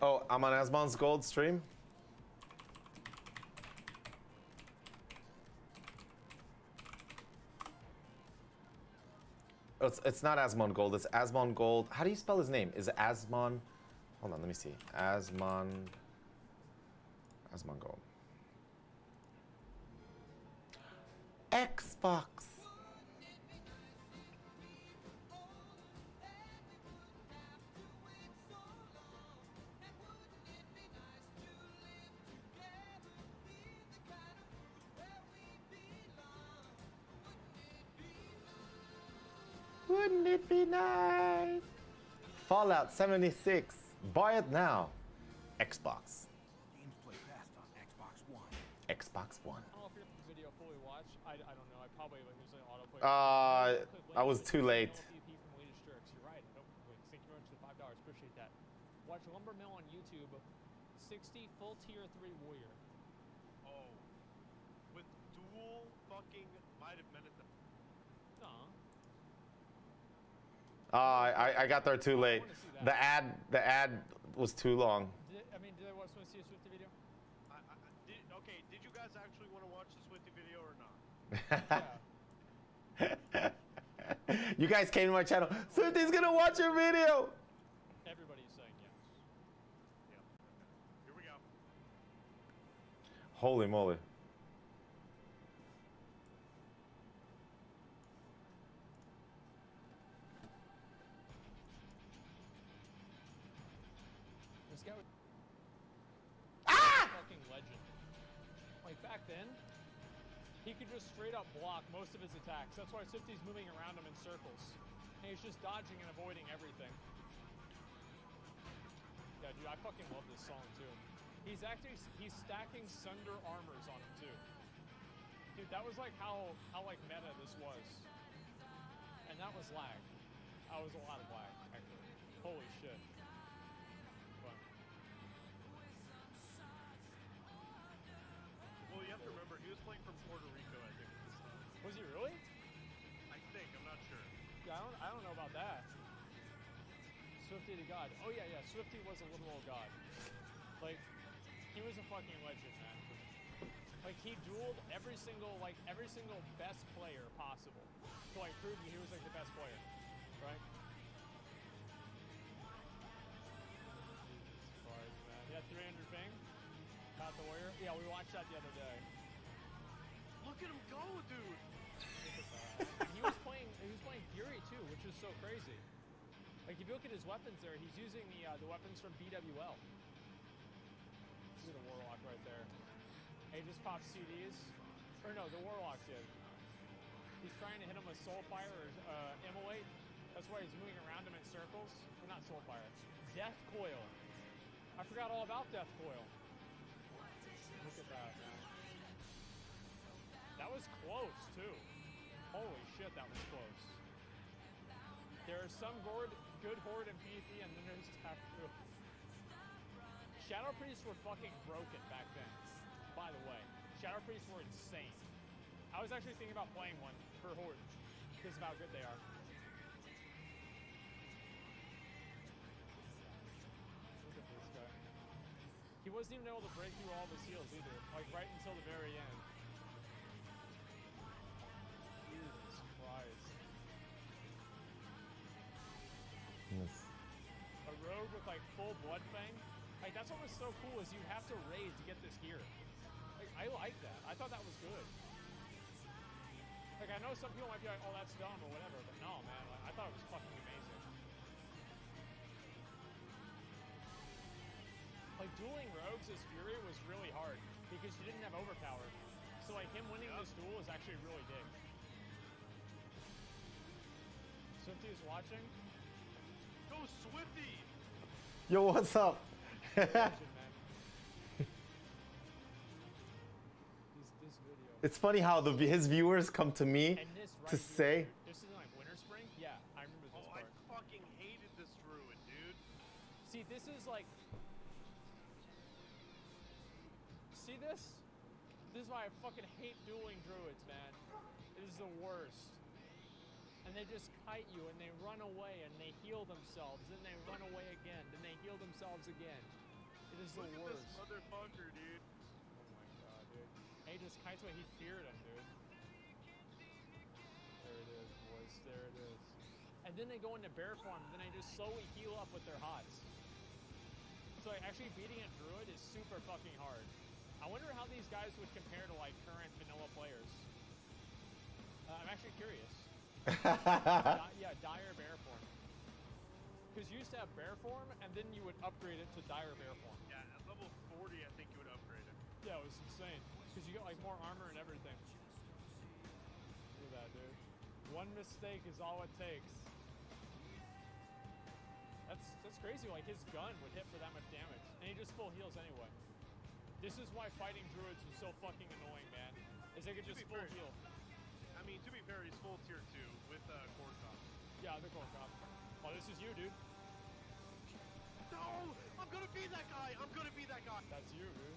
Oh, I'm on Asmon's Gold stream. Oh, it's not Asmon Gold. It's Asmon Gold. How do you spell his name? Is it Asmon? Hold on, let me see. Asmon Gold. Xbox. Wouldn't it be nice? Fallout 76. Buy it now. Xbox. Games play best on Xbox One. Xbox One. I don't know if your video fully watched. I don't know. I probably like usually autoplay. I was too late. You're right. Thank you very much for the $5. Appreciate that. Watch Lumber Mill on YouTube. 60 full tier 3 warrior. Oh. With dual fucking might have meant it. No. I got there too late. The ad was too long. Did I want to see a Swifty video? Did you guys actually want to watch the Swifty video or not? You guys came to my channel. Swifty's gonna watch your video. Everybody's saying yes. Yeah. Here we go. Holy moly. This guy was fucking legend. Like back then, he could just straight up block most of his attacks. That's why Swifty's moving around him in circles. And he's just dodging and avoiding everything. Yeah, dude, I fucking love this song too. He's stacking Sunder armors on him too. Dude, that was like how like meta this was. And that was lag. That was a lot of lag, actually. Holy shit. But, Well, you have to remember, he was playing from Puerto Rico, I think. was he really? I think, I'm not sure. Yeah, I don't know about that. Swifty to God. Oh yeah, Swifty was a little old god. Like, he was a fucking legend, man. Like, he dueled every single best player possible. So like prove he was like the best player. Right? Jesus Christ, man. He had 300 ping. Caught the warrior. Yeah, we watched that the other day. Look at him go, dude! He was playing Fury too, which is so crazy. Like if you look at his weapons there, he's using the weapons from BWL. Look at the Warlock right there. He just popped CDs. Or no, the Warlock did. He's trying to hit him with Soulfire or Immolate. That's why he's moving around him in circles. Well, not Soulfire. Death Coil. I forgot all about Death Coil. Look at that, man. That was close, too. Holy shit, that was close. There are some good Horde in PvP, and then there's Tapu. Shadow Priests were fucking broken back then, by the way. Shadow Priests were insane. I was actually thinking about playing one for Horde, because of how good they are. Look at this guy. He wasn't even able to break through all the seals either, like right until the very end. Jesus Christ. Yes. A rogue with like full blood fang. Like that's what was so cool is you have to raid to get this gear. Like I like that. I thought that was good. Like I know some people might be like, oh that's dumb or whatever, but no man, like, I thought it was fucking amazing. Like dueling rogues as Fury was really hard because you didn't have overpower. So like him winning this duel is actually really big. Swifty is watching. Go Swifty! Yo, what's up? This video. It's funny how his viewers come to me Right to say. This is like Winter Spring? Yeah, I remember this part. I fucking hated this druid, dude. See, this is like... See this? This is why I fucking hate dueling druids, man. It is the worst. And they just kite you, and they run away, and they heal themselves, and they run away again, and they heal themselves again. It is the Look at worst. this motherfucker, dude. Oh my god, dude. Hey, just Kaito, he feared him, dude. There it is, boys. There it is. And then they go into bear form, and then they just slowly heal up with their hots. So like, actually beating a druid is super fucking hard. I wonder how these guys would compare to like current vanilla players. I'm actually curious. Yeah, dire bear form. Because you used to have bear form, and then you would upgrade it to dire bear form. Yeah, at level 40, I think you would upgrade it. Yeah, it was insane. Because you get like more armor and everything. Look at that, dude. One mistake is all it takes. That's crazy. Like his gun would hit for that much damage, and he just full heals anyway. This is why fighting druids is so fucking annoying, man. Is they could just full heal. I mean, to be fair, he's full tier 2 with Core Cop. Yeah, the core cop. Oh, this is you, dude. No! I'm gonna be that guy! I'm gonna be that guy! That's you, dude.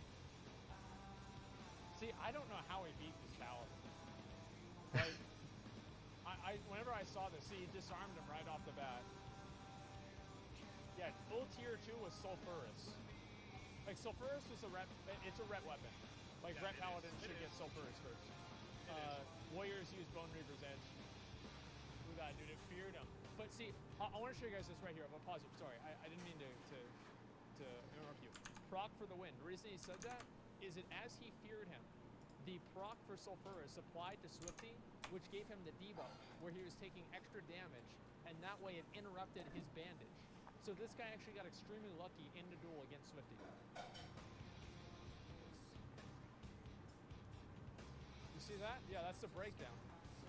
See, I don't know how he beat this paladin. Like, whenever I saw this, see, he disarmed him right off the bat. Yeah, full tier 2 was Sulfuras. Like, Sulfuras was a rep, it's a rep weapon. Like, Yeah, rep paladins It should is. get Sulfuras first. is. Warriors use Bone Reaper's Edge. Look at that, dude, it feared him. But see, I want to show you guys this right here. I'll pause it. Sorry, I didn't mean to interrupt you. Proc for the win. The reason he said that is that as he feared him, the proc for Sulfuras applied to Swifty, which gave him the debuff, where he was taking extra damage, and that way it interrupted his bandage. So this guy actually got extremely lucky in the duel against Swifty. You see that? Yeah, that's the breakdown.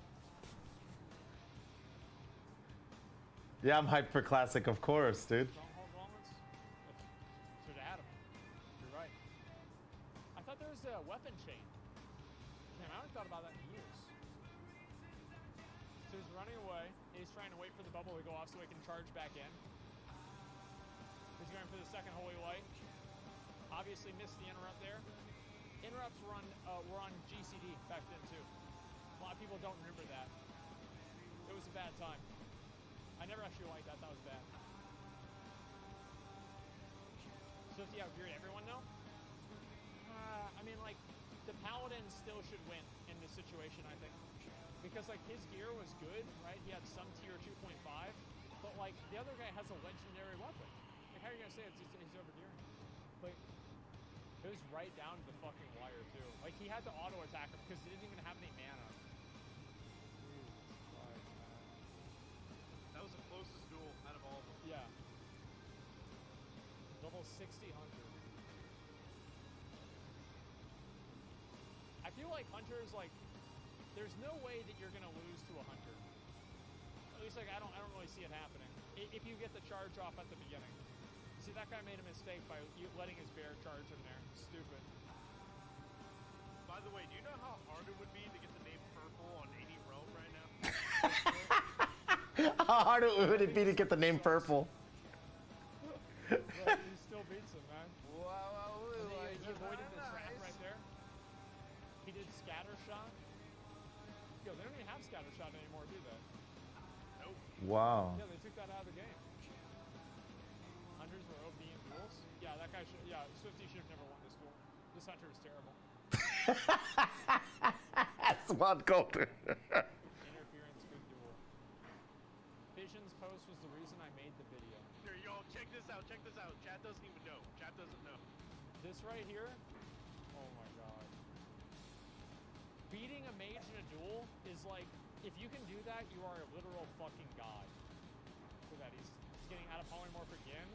Yeah, I'm hyped for Classic, of course, dude. Stronghold Moments? Should have had him. You're right. I thought there was a weapon chain. Damn, I haven't thought about that in years. So he's running away. He's trying to wait for the bubble to go off so he can charge back in. He's going for the second Holy Light. Obviously missed the interrupt there. Interrupts were on GCD back then too. A lot of people don't remember that. It was a bad time. I never actually liked that. That was bad. Swifty outgeared everyone now? I mean, like, the Paladin still should win in this situation, I think. Because, like, his gear was good, right? He had some tier 2.5. But, like, the other guy has a legendary weapon. Like, how are you going to say he's overgearing? Like, it was right down to the fucking wire, too. Like, he had to auto-attack him because he didn't even have any mana. That was the closest duel out of all of them. Yeah. Level 60 Hunter. I feel like Hunters, like, there's no way that you're gonna lose to a Hunter. At least, like, I don't really see it happening. If you get the charge off at the beginning. See, that guy made a mistake by letting his bear charge him there. Stupid. By the way, do you know how hard it would be to get the name Purple on any realm right now? How hard would it be to get the name Purple? But he still beats him, man. Wow, And he avoided the trap right there. He did scatter shot. Yo, they don't even have scatter shot anymore, do they? Nope. Wow. Yeah, they took that out of the game. Hunters were OP in duels. Yeah, that guy should. Yeah, Swifty should have never won this duel. This Hunter is terrible. Smart Golden. Interference, good duel. Visions post was the reason I made the video. Here, y'all, check this out. Check this out. Chat doesn't even know. Chat doesn't know. This right here. Oh my god. Beating a mage in a duel is like, if you can do that, you are a literal fucking god. Look at that, he's getting out of polymorph again.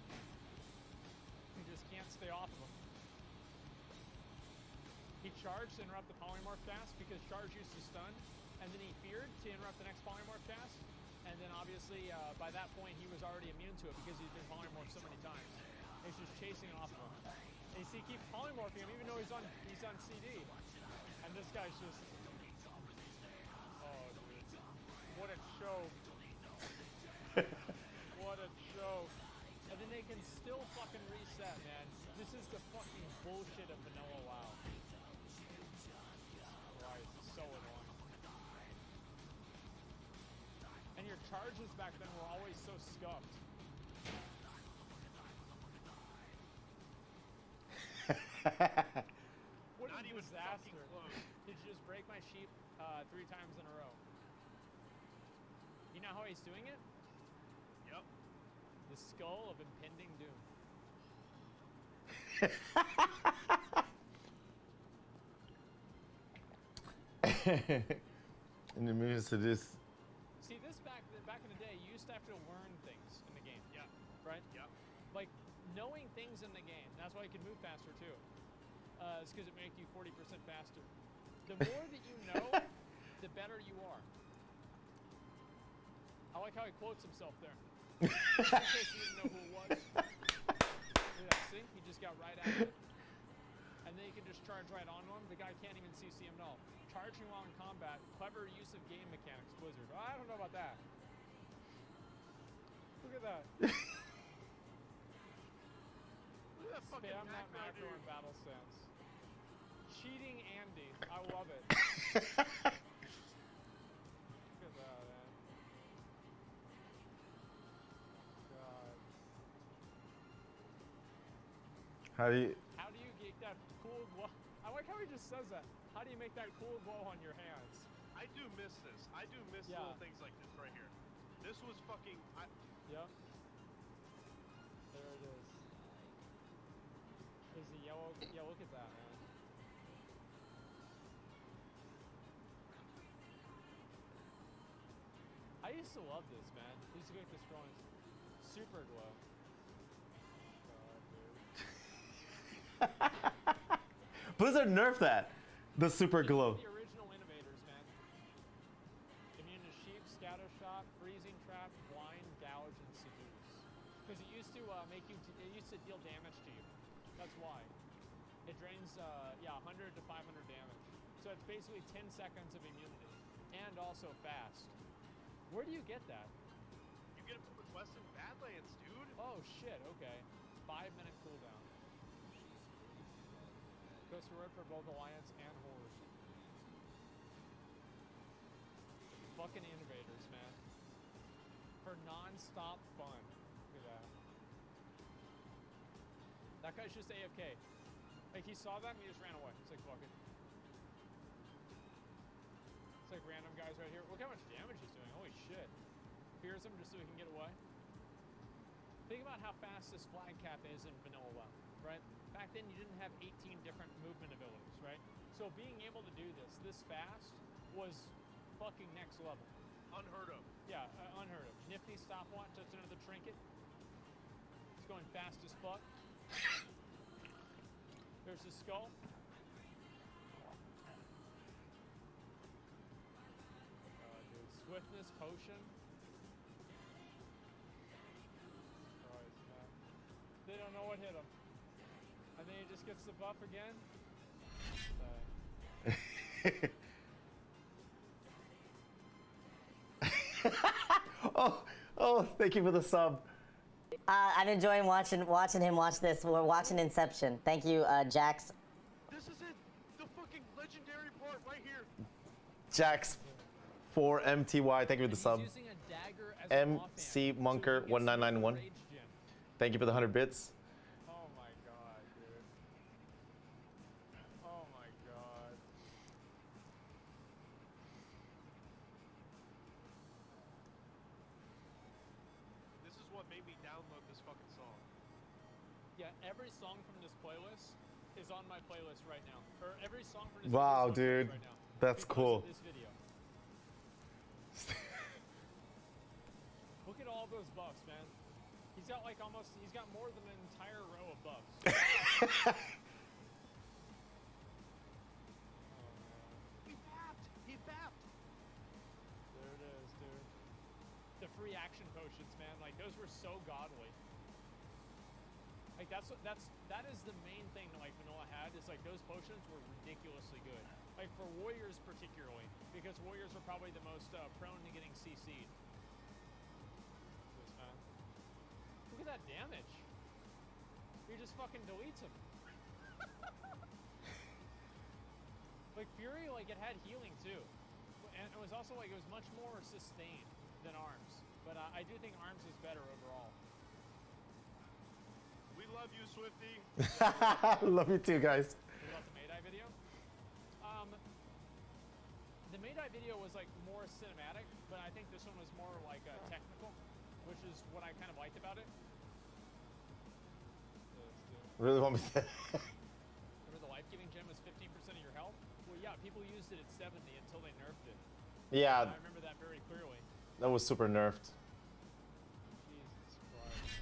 He just can't stay off of him. He charged to interrupt the polymorph cast because charge used to stun, and then he feared to interrupt the next polymorph cast, and then obviously by that point he was already immune to it because he's been polymorphed so many times. He's just chasing it off of him. And you see, he keeps polymorphing him even though he's on CD. And this guy's just, oh dude, what a show. What a show. And then they can still fucking reset, man. This is the fucking bullshit of vanilla WoW. Christ, it's so annoying. And your charges back then were always so scuffed. What Not a even disaster. fucking close. Did you just break my sheep 3 times in a row? You know how he's doing it? Yep. The skull of impending doom. And it moves to this. See, this back in the day, you used to have to learn things in the game, Yep. right? Yep. Like, knowing things in the game, that's why you can move faster too. It's because it makes you 40% faster. The more that you know, the better you are. I like how he quotes himself there. Just in case you didn't know who it was. Look at that, see? He just got right at it. And then you can just charge right onto him. The guy can't even CC him at all. Charging while in combat, clever use of game mechanics, Blizzard. Oh, I don't know about that. Look at that. Look at that fucking Spam that macro, macro dude. in battle stance. Cheating Andy. I love it. Look at that, man. God. How do you? How do you get that cool glow? I like how he just says that. How do you make that cool glow on your hands? I do miss this. I do miss Yeah. little things like this right here. This was fucking. Yep. There it is. There's a yellow. Yeah, look at that, man. I used to love this, man. I used to get this drawing. Super glow. God, dude. Blizzard nerfed that. The super glow. The original innovators, man. Immune to sheep, scatter shot, freezing trap, blind, gouge, and seduce. Because it used to it used to deal damage to you. That's why. It drains, 100 to 500 damage. So it's basically 10 seconds of immunity, and also fast. Where do you get that? You get it from the quest in Badlands, dude. Oh shit. Okay. 5-minute cooldown. Goes to work for both Alliance and Horde. Fucking innovators, man. For non-stop fun. Look at that. That guy's just AFK. Like, he saw that and he just ran away. It's like, fuck it. It's like random guys right here. Look how much damage he's doing. Holy shit. Fears him just so he can get away. Think about how fast this flag cap is in vanilla WoW, right? Back then you didn't have 18 different movement abilities, right? So being able to do this fast was fucking next level. Unheard of. Yeah, unheard of. Nifty stopwatch, just another trinket. It's going fast as fuck. There's the skull. Dude. Swiftness potion. Christ, man. They don't know what hit him. And then he just gets the buff again. Oh, thank you for the sub. I'm enjoying watching him watch this. We're watching Inception. Thank you, Jax. This is it. The fucking legendary part right here. Jax for MTY. Thank you for the And sub. he's using a dagger as an offhand, MC so Munker he gets 1991. rage gem. Thank you for the 100 bits. Oh my god, dude. Oh my god. This is what made me download this fucking song. Yeah, every song from this playlist is on my playlist right now. Or every song from this Wow, video is on my playlist dude. right now. That's because cool. of this video. Look at all those buffs, man. He's got like he's got more than an entire row of buffs. Oh, man. He fapped. He fapped. There it is, dude. The free action potions, man. Like, those were so godly. Like, that is the main thing that, like, Vanilla had, is, like, those potions were ridiculously good. Like, for Warriors particularly, because Warriors are probably the most prone to getting CC'd. This, man. Look at that damage. He just fucking deletes him. Like, Fury, like, it had healing, too. And it was also, like, it was much more sustained than ARMS. But I do think ARMS is better overall. We love you, Swifty. Love you too, guys. What about the Mayday video? The Mayday video was like more cinematic, but I think this one was more like technical, which is what I kind of liked about it. Really want me to? Remember the life-giving gem was 15% of your health? Well, yeah, people used it at 70 until they nerfed it. Yeah, I remember that very clearly. that was super nerfed. Jesus Christ.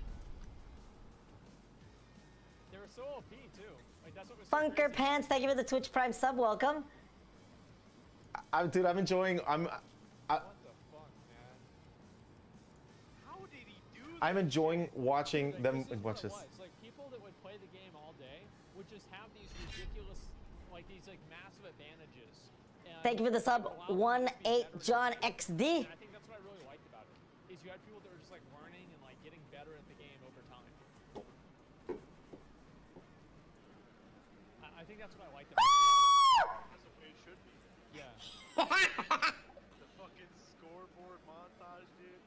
They were so OP too. Like that's what was so Funker crazy. Pants, thank you for the Twitch Prime sub. Welcome. Dude, I'm enjoying. What the fuck, man? How did he do that? I'm enjoying watching Like, them. this is Watch what it this. was. Like people that would play the game all day would just have these ridiculous, like these like massive advantages. And Thank you for the sub. it allowed them to just be 1-8 better John at the game. XD. And I think that's what I really liked about it. Is you had people that were just like learning and like getting better at the game over time. I think that's what I liked about it. That's the way it should be. Yeah. The fucking scoreboard montage, dude.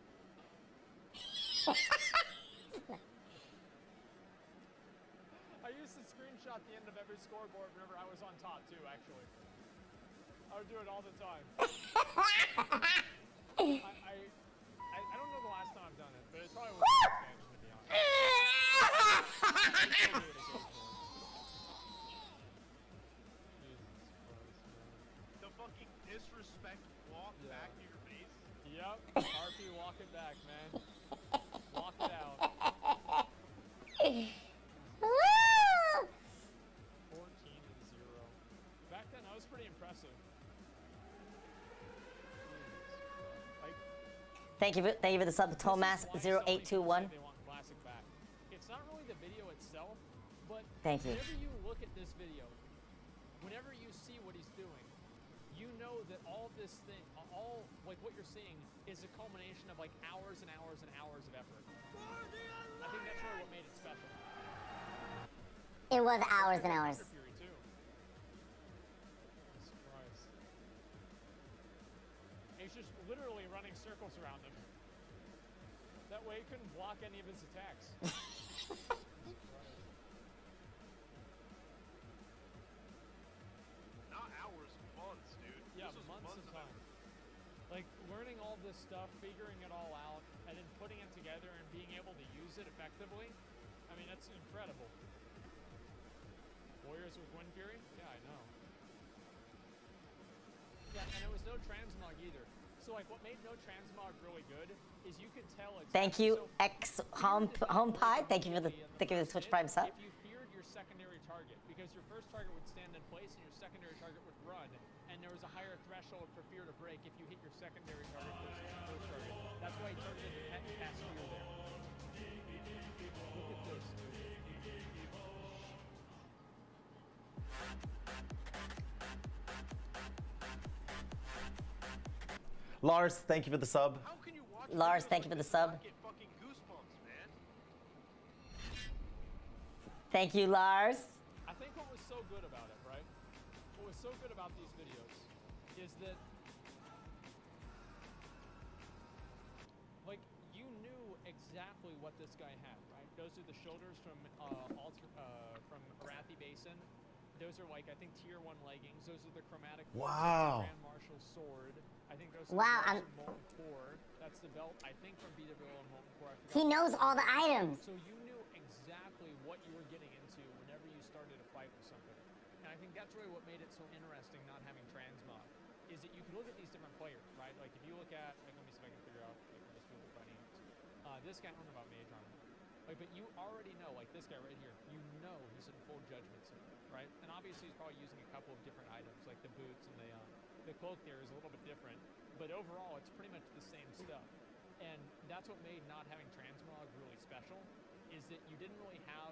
I used to screenshot the end of every scoreboard whenever I was on top too, actually. I would do it all the time. I don't know the last time I've done it, but it's probably with the expansion, to be honest. I still do it occasionally. Jesus Christ, man. The fucking disrespect walk Yeah. back to your base. Yep, RP walk it back, man. Walk it out. 14-0. Back then, that was pretty impressive. Like, Thank you for the sub, Tomas this is why so many people 0821. say they want classic back. It's not really the video itself, but Thank you. whenever you look at this video, whenever you see what he's doing, you know that all this thing, all like what you're seeing, is a culmination of like hours and hours and hours of effort. I think that's really what made it special. It was hours and hours. Mr. Fury too. Jesus Christ. He's just literally running circles around him. That way he couldn't block any of his attacks. Jesus Christ. Not hours, months, dude. Yeah, This was months of time. effort. Like learning all this stuff, figuring it all out, and then putting it together and being able to use it effectively. I mean, that's incredible. Warriors with Wind Fury? Yeah, I know. Yeah, and it was no transmog either. So like what made no transmog really good is you could tell exactly. Thank you, so X Home Pie. Thank you for the Twitch Prime sub. If you feared your secondary target, because your first target would stand in place and your secondary target would run, and there was a higher threshold for fear to break if you hit your secondary target versus your first target. That's why he targeted the cast fear there. Look at this, dude. Lars, thank you for the sub. How can you watch Lars, videos thank you for like the this sub. and not get fucking goosebumps, man? Thank you, Lars. I think what was so good about it, right? What was so good about these videos is that, like, you knew exactly what this guy had, right? Those are the shoulders from from Arathi Basin. Those are like I think tier 1 leggings. Those are the chromatic. Wow. Grand Marshal sword. I think those are Wow, the belts from Molten Core. That's the belt I think from BWL and Molten Core. I forgot He knows all the items. so you knew exactly what you were getting into whenever you started a fight with somebody. And I think that's really what made it so interesting not having transmog, is that you could look at these different players, right? Like if you look at, like let me see if I can figure out like most people fighting. This guy, I don't know about Mage Armor. Like, but you already know, like this guy right here, you know he's in full Judgment Suit, right? And obviously he's probably using a couple of different items, like the boots and the cloak there is a little bit different. But overall, it's pretty much the same stuff. And that's what made not having transmog really special, is that you didn't really have,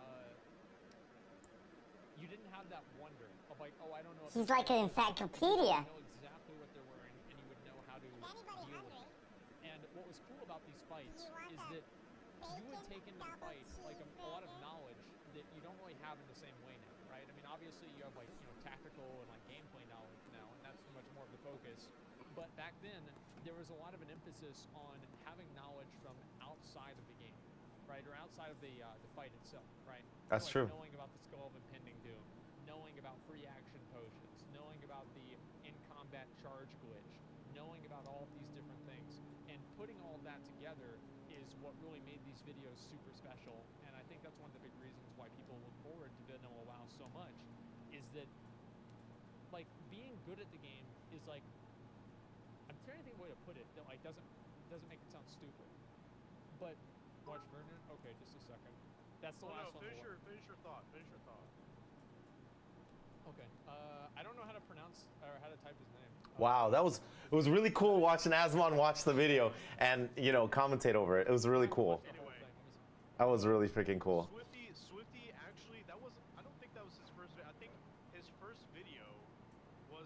that wonder of like, oh, I don't know. If He's this like an is- encyclopedia. You would know exactly what they're wearing, and you would know how to deal with it. And what was cool about these fights is that you would take into the fight like a lot of knowledge that you don't really have in the same way now, right? I mean, obviously you have like tactical and like gameplay knowledge now, and that's much more of the focus. But back then, there was a lot of an emphasis on having knowledge from outside of the game. right, or outside of the fight itself, right? That's So, like, true. Knowing about the Skull of Impending Doom, knowing about free action potions, knowing about the in-combat charge glitch, knowing about all of these different things, and putting all that together is what really made these videos super special. And I think that's one of the big reasons why people look forward to Vanilla WoW so much, is that, like, being good at the game is like, I'm trying to think of a way to put it that like doesn't make it sound stupid. But watch Vernon. Okay, just a second. That's the last No, one. finish your thought. Finish your thought. Okay. I don't know how to pronounce or how to type his name. Wow, it was really cool watching Asmon watch the video and, you know, commentate over it. It was really cool. Anyway. That was really freaking cool. Swifty actually, I don't think that was his first video. I think his first video was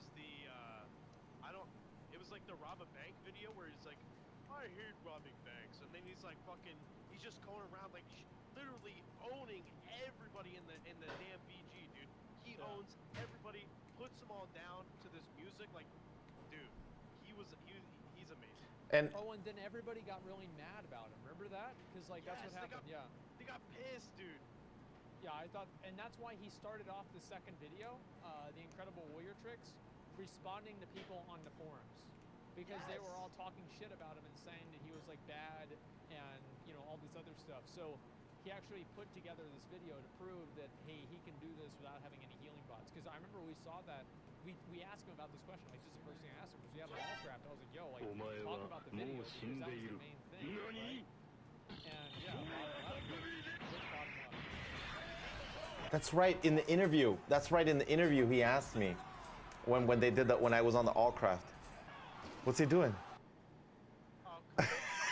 it was like the rob a bank video where he's like, I hate robbing banks. And then he's like he's just going around like literally owning everybody in the damn VG, dude. He owns everybody, puts them all down to this music. Like, dude, he's amazing. And Oh, and then everybody got really mad about him. Remember that? Because like that's what Yes, happened. Yeah. They got pissed, dude. Yeah, I thought, and that's why he started off the second video, the Incredible Warrior Tricks, responding to people on the forums, because they were all talking shit about him and saying that he was like bad and, you know, all this other stuff. So he actually put together this video to prove that, hey, he can do this without having any healing bots. Because I remember we saw that, we asked him about this question, like this is the first thing I asked him, because we had an all craft. I was like, yo, like, talk about the video, because that was the main thing, right? And yeah, bottom up, just bottom up. that's right in the interview. That's right in the interview he asked me when they did that, when I was on the Allcraft. What's he doing? Oh, come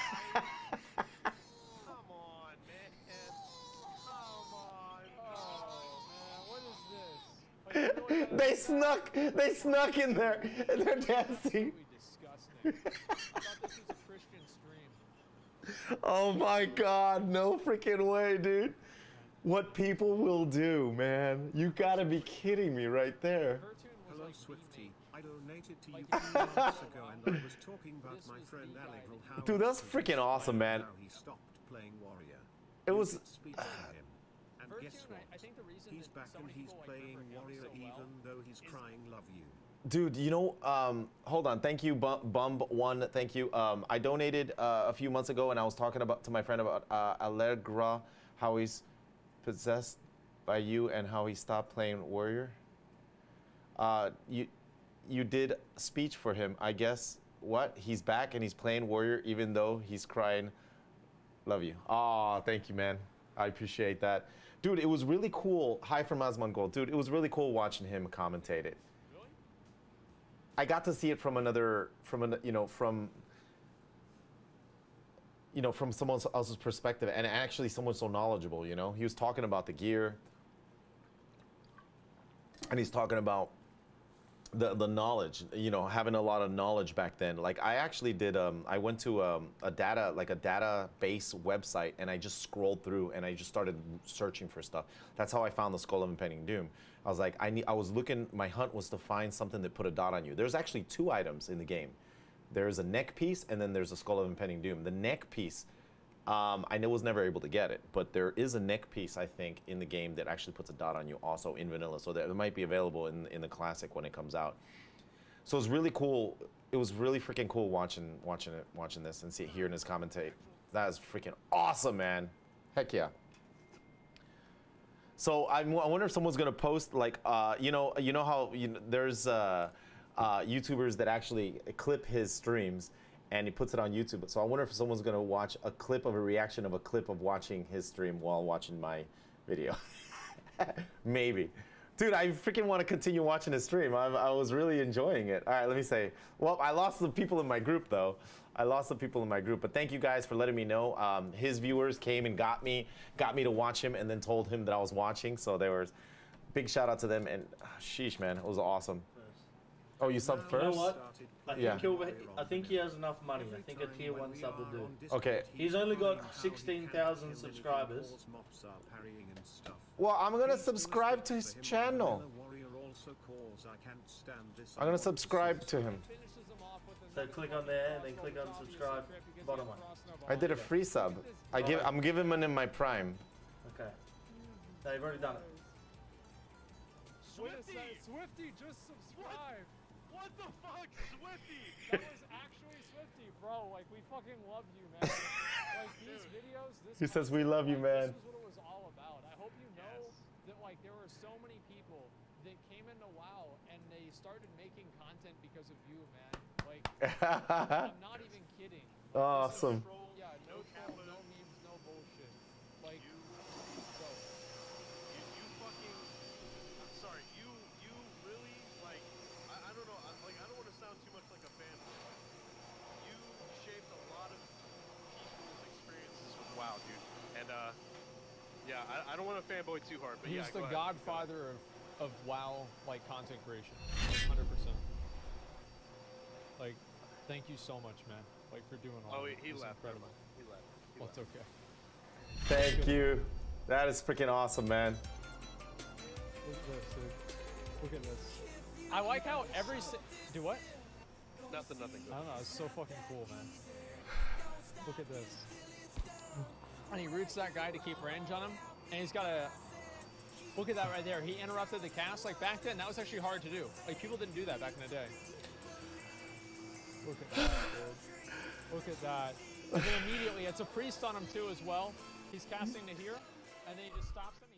on, man. Come on. Oh man, what is this? Like, you know what that They snuck in there and they're dancing. Absolutely disgusting. I thought this was a Christian stream. Oh my god, no freaking way, dude. What people will do, man. You gotta be kidding me right there. Cartoon was Hello, like the Swifty. main- I donated to you Like, 3 months ago, and I was talking about This my was friend the guy Allegro. that How Dude, that's freaking awesome, man. How he stopped playing Warrior. It You was- did speak to him, and guess Vertoon, what? I think the reason He's that back so and many he's people, like, playing remember him Warrior so well even though he's crying "Love you." Dude, you know, hold on. Thank you, Bumb1. Thank you. I donated a few months ago, and I was talking to my friend about Allegra, how he's possessed by you, and how he stopped playing Warrior. You did a speech for him, I guess. What? He's back and he's playing Warrior, even though he's crying, "Love you." Aw, thank you, man. I appreciate that. Dude, it was really cool. Hi from Asmon Gold. Dude, it was really cool watching him commentate it. Really? I got to see it from from someone else's perspective, and actually someone so knowledgeable. You know, he was talking about the gear, and he's talking about the knowledge. You know, having a lot of knowledge back then. Like I actually did. I went to a database website, and I just scrolled through, and I just started searching for stuff. That's how I found the Skull of Impending Doom. I was like, I was looking. My hunt was to find something that put a dot on you. There's actually 2 items in the game. There's a neck piece, and then there's a Skull of Impending Doom. The neck piece, I was never able to get it, but there is a neck piece, I think, in the game that actually puts a dot on you also in vanilla. So that it might be available in the classic when it comes out. So it's really cool. It was really freaking cool watching this and hearing his commentate. That is freaking awesome, man. Heck yeah. So I wonder if someone's gonna post like, you know how there's YouTubers that actually clip his streams and he puts it on YouTube. So I wonder if someone's gonna watch a clip of a reaction of a clip of watching his stream while watching my video. Maybe. Dude, I freaking want to continue watching his stream. I was really enjoying it. All right, let me say. Well, I lost the people in my group though. I lost the people in my group, but thank you guys for letting me know. His viewers came and got me to watch him, and then told him that I was watching. So there was big shout out to them, and sheesh, man, it was awesome. Oh, you subbed You know first? what? I think he has enough money. I think a tier 1 sub will do. Okay. He's only got 16,000 subscribers. Well, I'm gonna subscribe to his channel. I'm gonna subscribe to him. Finishes them off with So So click on there and then click on subscribe. Bottom one. I did a free sub. I'm giving him in my prime. Okay. No, you've already done it. Swifty, just subscribe. What the fuck, Swifty? That was actually Swifty, bro. Like, we fucking love you, man. Like, these videos, He says, "We love you, man." This is what it was all about. I hope you know that, like, there were so many people that came into WoW and they started making content because of you, man. Like, I'm not even kidding. Awesome. Yeah, no troll, no memes, no bullshit. Like, bro. You fucking. I'm sorry. You really like. I don't know. Like I don't want to sound too much like a fanboy. You shaped a lot of people's experiences with WoW, dude. And yeah, I don't want to fanboy too hard, but He's yeah. the go ahead. godfather of WoW, like, content creation. 100%. Like, thank you so much, man. Like, for doing all Oh, that. he It's left. incredible. He left. Well, it's okay. Thank you. That is freaking awesome, man. Look at this, dude. Look at this. I like how do what? Nothing. I don't know. It's so fucking cool, man. Look at this. And he roots that guy to keep range on him, and he's got a. Look at that right there. He interrupted the cast. Like, back then, that was actually hard to do. Like, people didn't do that back in the day. Look at that, dude. Look at that. And then immediately, it's a priest on him too as well. He's casting to here, and then he just stops him.